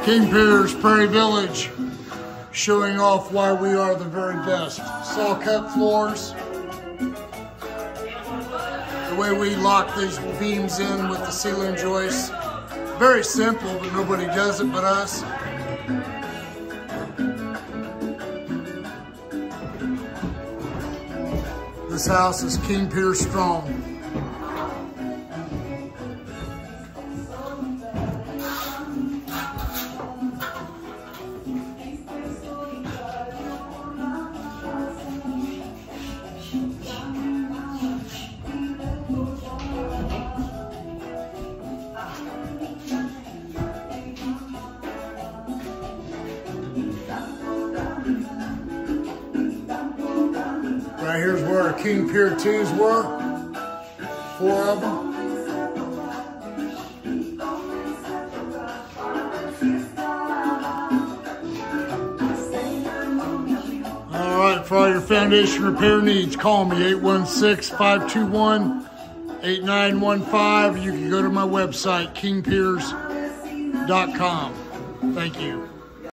King Piers, Prairie Village, showing off why we are the very best. Saw cut floors. The way we lock these beams in with the ceiling joists. Very simple, but nobody does it but us. This house is King Piers strong. Right here's where our King Pier 2s were. 4 of them. All right, for all your foundation repair needs, call me 816-521-8915. You can go to my website, kingpiers.com. Thank you.